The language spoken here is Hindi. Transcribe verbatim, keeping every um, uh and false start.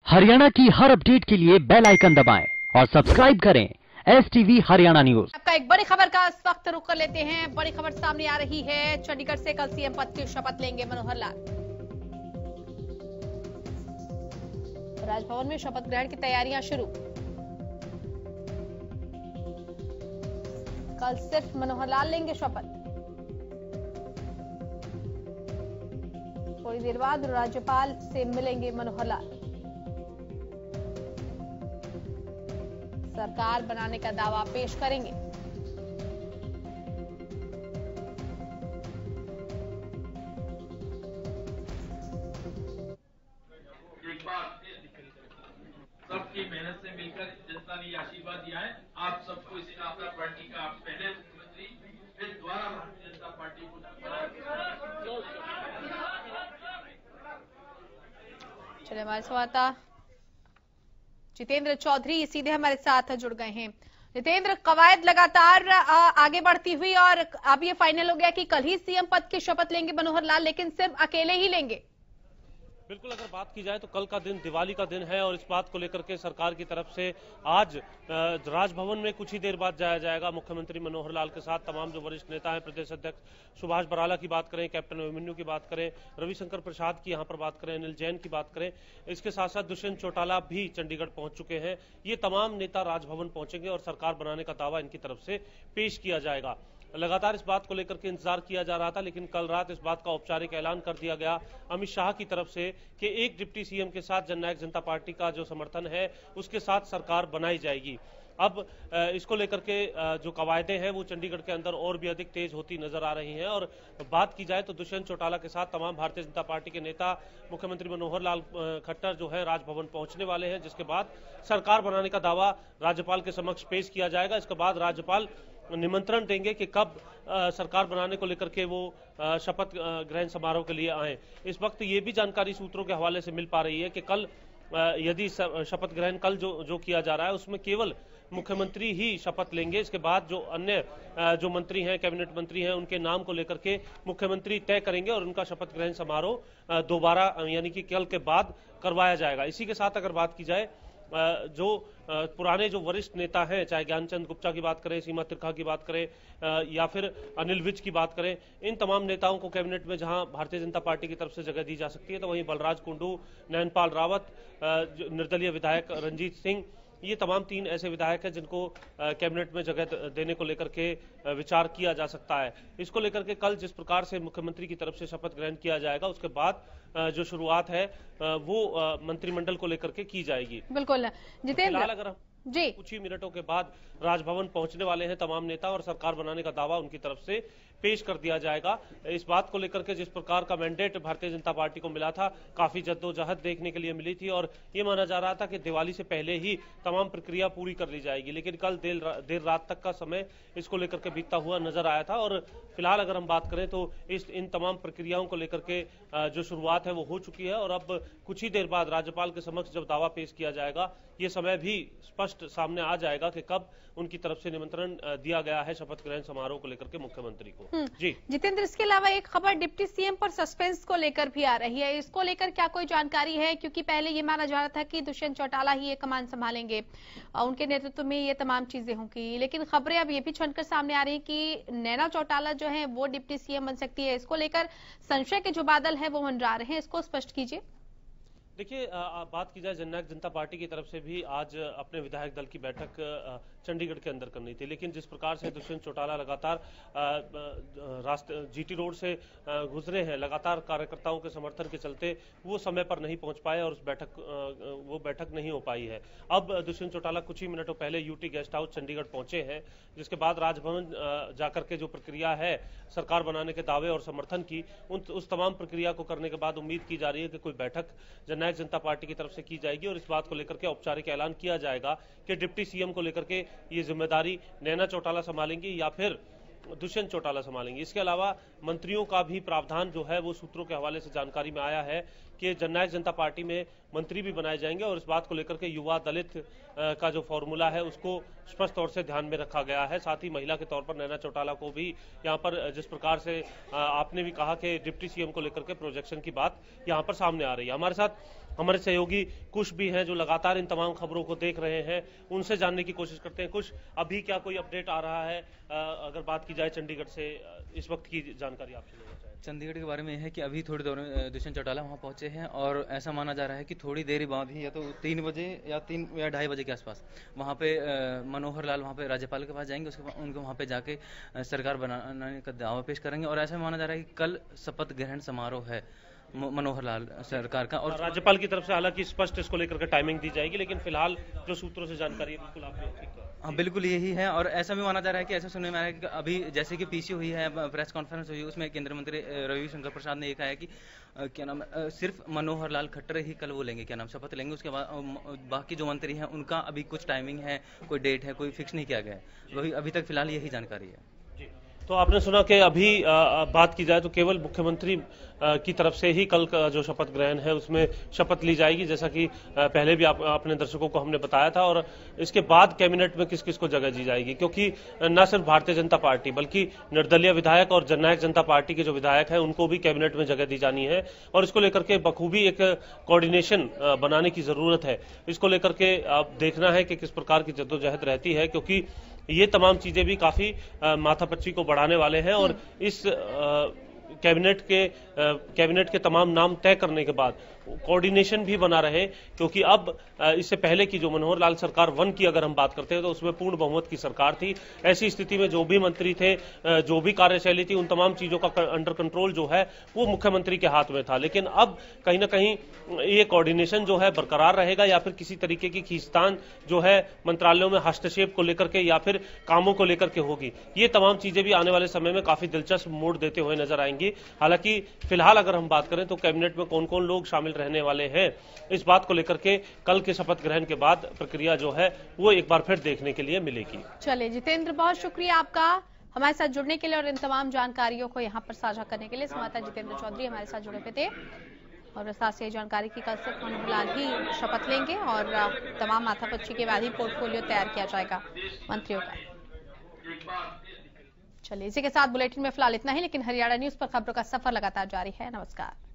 हरियाणा की हर अपडेट के लिए बेल आइकन दबाएं और सब्सक्राइब करें एस टीवी हरियाणा न्यूज। आपका एक बड़ी खबर का इस वक्त रुख कर लेते हैं। बड़ी खबर सामने आ रही है। चंडीगढ़ से कल सीएम पद की शपथ लेंगे मनोहर लाल। राजभवन में शपथ ग्रहण की तैयारियां शुरू। कल सिर्फ मनोहर लाल लेंगे शपथ। थोड़ी देर बाद राज्यपाल से मिलेंगे मनोहर लाल। सरकार बनाने का दावा पेश करेंगे। एक बार सबकी मेहनत से मिलकर जनता ने आशीर्वाद दिया है। आप सबको इसी आपदा पार्टी का आप पहले मुख्यमंत्री फिर द्वारा भारतीय जनता पार्टी को चलिए हमारे संवाददाता जितेंद्र चौधरी सीधे हमारे साथ जुड़ गए हैं। जितेंद्र, कवायद लगातार आगे बढ़ती हुई और अब ये फाइनल हो गया कि कल ही सीएम पद की शपथ लेंगे मनोहर लाल, लेकिन सिर्फ अकेले ही लेंगे। बिल्कुल, अगर बात की जाए तो कल का दिन दिवाली का दिन है और इस बात को लेकर के सरकार की तरफ से आज राजभवन में कुछ ही देर बाद जाया जाएगा। मुख्यमंत्री मनोहर लाल के साथ तमाम जो वरिष्ठ नेता हैं, प्रदेश अध्यक्ष सुभाष बराला की बात करें, कैप्टन अभिमन्यु की बात करें, रविशंकर प्रसाद की यहाँ पर बात करें, अनिल जैन की बात करें, इसके साथ साथ दुष्यंत चौटाला भी चंडीगढ़ पहुंच चुके हैं। ये तमाम नेता राजभवन पहुंचेंगे और सरकार बनाने का दावा इनकी तरफ से पेश किया जाएगा। लगातार इस बात को लेकर के इंतजार किया जा रहा था, लेकिन कल रात इस बात का औपचारिक ऐलान कर दिया गया अमित शाह की तरफ से कि एक डिप्टी सीएम के साथ जननायक जनता पार्टी का जो समर्थन है उसके साथ सरकार बनाई जाएगी। अब इसको लेकर के जो कवायदे हैं वो चंडीगढ़ के अंदर और भी अधिक तेज होती नजर आ रही हैं। और बात की जाए तो दुष्यंत चौटाला के साथ तमाम भारतीय जनता पार्टी के नेता मुख्यमंत्री मनोहर लाल खट्टर जो है राजभवन पहुंचने वाले हैं, जिसके बाद सरकार बनाने का दावा राज्यपाल के समक्ष पेश किया जाएगा। इसके बाद राज्यपाल निमंत्रण देंगे कि कब आ, सरकार बनाने को लेकर के वो आ, शपथ ग्रहण समारोह के लिए आए। इस वक्त ये भी जानकारी सूत्रों के हवाले से मिल पा रही है कि कल आ, यदि शपथ ग्रहण कल जो जो किया जा रहा है उसमें केवल मुख्यमंत्री ही शपथ लेंगे। इसके बाद जो अन्य आ, जो मंत्री हैं, कैबिनेट मंत्री हैं, उनके नाम को लेकर के मुख्यमंत्री तय करेंगे और उनका शपथ ग्रहण समारोह दोबारा यानी कि कल के बाद करवाया जाएगा। इसी के साथ अगर बात की जाए जो पुराने जो वरिष्ठ नेता हैं, चाहे ज्ञानचंद गुप्ता की बात करें, सीमा तिरखा की बात करें या फिर अनिल विज की बात करें, इन तमाम नेताओं को कैबिनेट में जहां भारतीय जनता पार्टी की तरफ से जगह दी जा सकती है, तो वहीं बलराज कुंडू, नयनपाल रावत, निर्दलीय विधायक रंजीत सिंह, ये तमाम तीन ऐसे विधायक हैं जिनको कैबिनेट में जगह देने को लेकर के विचार किया जा सकता है। इसको लेकर के कल जिस प्रकार से मुख्यमंत्री की तरफ से शपथ ग्रहण किया जाएगा उसके बाद जो शुरुआत है वो मंत्रिमंडल को लेकर के की जाएगी। बिल्कुल जितेंद्र, फिलहाल अगर जी कुछ ही मिनटों के बाद राजभवन पहुंचने वाले हैं तमाम नेता और सरकार बनाने का दावा उनकी तरफ से पेश कर दिया जाएगा। इस बात को लेकर के जिस प्रकार का मैंडेट भारतीय जनता पार्टी को मिला था, काफी जद्दोजहद देखने के लिए मिली थी और ये माना जा रहा था कि दिवाली से पहले ही तमाम प्रक्रिया पूरी कर ली जाएगी, लेकिन कल देर देर रात तक का समय इसको लेकर के बीतता हुआ नजर आया था। और फिलहाल अगर हम बात करें तो इस इन तमाम प्रक्रियाओं को लेकर के जो शुरुआत है वो हो चुकी है और अब कुछ ही देर बाद राज्यपाल के समक्ष जब दावा पेश किया जाएगा ये समय भी स्पष्ट सामने आ जाएगा कि कब उनकी तरफ से निमंत्रण दिया गया है शपथ ग्रहण समारोह को लेकर के मुख्यमंत्री को। जी जितेंद्र, इसके अलावा एक खबर डिप्टी सीएम पर सस्पेंस को लेकर भी आ रही है, इसको लेकर क्या कोई जानकारी है? क्योंकि पहले ये माना जा रहा था कि दुष्यंत चौटाला ही ये कमान संभालेंगे, उनके नेतृत्व में ये तमाम चीजें होंगी, लेकिन खबरें अब ये भी छनकर सामने आ रही है कि नैना चौटाला जो है वो डिप्टी सीएम बन सकती है। इसको लेकर संशय के जो बादल है वो मंडरा रहे हैं, इसको स्पष्ट कीजिए। देखिए, बात की जाए जननायक जनता पार्टी की तरफ से भी आज अपने विधायक दल की बैठक चंडीगढ़ के अंदर करनी थी, लेकिन जिस प्रकार से दुष्यंत चौटाला लगातार रास्ते जीटी रोड से गुजरे हैं, लगातार कार्यकर्ताओं के समर्थन के चलते वो समय पर नहीं पहुंच पाए और उस बैठक वो बैठक नहीं हो पाई है। अब दुष्यंत चौटाला कुछ ही मिनटों पहले यूटी गेस्ट हाउस चंडीगढ़ पहुंचे हैं, जिसके बाद राजभवन जाकर के जो प्रक्रिया है सरकार बनाने के दावे और समर्थन की, उन उस तमाम प्रक्रिया को करने के बाद उम्मीद की जा रही है कि कोई बैठक जननायक जनता पार्टी की तरफ से की जाएगी और इस बात को लेकर के औपचारिक ऐलान किया जाएगा कि डिप्टी सीएम को लेकर के ये जिम्मेदारी नैना चौटाला संभालेंगी या फिर दुष्यंत चौटाला संभालेंगे। इसके अलावा मंत्रियों का भी प्रावधान जो है वो सूत्रों के हवाले से जानकारी में आया है कि जननायक जनता पार्टी में मंत्री भी बनाए जाएंगे और इस बात को लेकर के युवा दलित का जो फॉर्मूला है उसको स्पष्ट तौर से ध्यान में रखा गया है। साथ ही महिला के तौर पर नैना चौटाला को भी यहाँ पर जिस प्रकार से आपने भी कहा कि डिप्टी सीएम को लेकर के प्रोजेक्शन की बात यहाँ पर सामने आ रही है। हमारे साथ हमारे सहयोगी कुछ भी हैं जो लगातार इन तमाम खबरों को देख रहे हैं, उनसे जानने की कोशिश करते हैं। कुछ अभी क्या कोई अपडेट आ रहा है? अगर बात की जाए चंडीगढ़ से, इस वक्त की जानकारी आपसे लेना चाहें। चंडीगढ़ के बारे में है कि अभी थोड़ी देर में दुष्यंत चौटाला वहां पहुंचे हैं और ऐसा माना जा रहा है कि थोड़ी देर बाद ही या तो तीन बजे या तीन या ढाई बजे के आसपास वहां पे मनोहर लाल वहां पे राज्यपाल के पास जाएंगे। उसके बाद उनको वहां पे जाके सरकार बनाने का दावा पेश करेंगे और ऐसा माना जा रहा है कि कल शपथ ग्रहण समारोह है मनोहर लाल सरकार का। और राज्यपाल की तरफ से हालांकि स्पष्ट इसको लेकर के टाइमिंग दी जाएगी, लेकिन फिलहाल जो सूत्रों से जानकारी है बिल्कुल आपने ठीक कहा। हाँ बिल्कुल यही है और ऐसा भी माना जा रहा है कि ऐसा सुनने में आ रहा है कि अभी जैसे कि पीसी हुई है, प्रेस कॉन्फ्रेंस हुई, उसमें केंद्रीय मंत्री रविशंकर प्रसाद ने ये कहा है कि क्या नाम सिर्फ मनोहर लाल खट्टर ही कल वो लेंगे, क्या नाम शपथ लेंगे। उसके बाद बाकी जो मंत्री हैं उनका अभी कुछ टाइमिंग है, कोई डेट है, कोई फिक्स नहीं किया गया है। वही अभी तक फिलहाल यही जानकारी है। तो आपने सुना कि अभी आ, बात की जाए तो केवल मुख्यमंत्री आ, की तरफ से ही कल का जो शपथ ग्रहण है उसमें शपथ ली जाएगी, जैसा कि आ, पहले भी आप, अपने दर्शकों को हमने बताया था। और इसके बाद कैबिनेट में किस किस को जगह दी जाएगी, क्योंकि न सिर्फ भारतीय जनता पार्टी बल्कि निर्दलीय विधायक और जननायक जनता पार्टी के जो विधायक हैं उनको भी कैबिनेट में जगह दी जानी है और इसको लेकर के बखूबी एक कोऑर्डिनेशन बनाने की जरूरत है। इसको लेकर के आप देखना है कि किस प्रकार की जद्दोजहद रहती है, क्योंकि ये तमाम चीजें भी काफी माथापच्ची को बढ़ाने वाले हैं और इस आ, कैबिनेट के आ, कैबिनेट के तमाम नाम तय करने के बाद कोऑर्डिनेशन भी बना रहे, क्योंकि अब इससे पहले की जो मनोहर लाल सरकार वन की अगर हम बात करते हैं तो उसमें पूर्ण बहुमत की सरकार थी। ऐसी स्थिति में जो भी मंत्री थे, जो भी कार्यशैली थी, उन तमाम चीजों का अंडर कंट्रोल जो है वो मुख्यमंत्री के हाथ में था। लेकिन अब कहीं ना कहीं ये कोऑर्डिनेशन जो है बरकरार रहेगा या फिर किसी तरीके की खींचतान जो है मंत्रालयों में हस्तक्षेप को लेकर के या फिर कामों को लेकर के होगी। ये तमाम चीजें भी आने वाले समय में काफी दिलचस्प मोड़ देते हुए नजर आएंगी। हालांकि फिलहाल अगर हम बात करें तो कैबिनेट में कौन कौन लोग शामिल रहने वाले हैं, इस बात को लेकर के कल के शपथ ग्रहण के बाद प्रक्रिया जो है वो एक बार फिर देखने के लिए मिलेगी। चलिए जितेंद्र, बहुत शुक्रिया आपका हमारे साथ जुड़ने के लिए और इन तमाम जानकारियों को यहाँ पर साझा करने के लिए। संवाददाता जितेंद्र चौधरी हमारे साथ जुड़े हुए थे और विस्तार से जानकारी की कल सिर्फ मनोहर लाल ही शपथ लेंगे और तमाम माथापच्ची के बाद ही पोर्टफोलियो तैयार किया जाएगा मंत्रियों का। चलिए इसी के साथ बुलेटिन में फिलहाल इतना ही, लेकिन हरियाणा न्यूज पर खबरों का सफर लगातार जारी है। नमस्कार।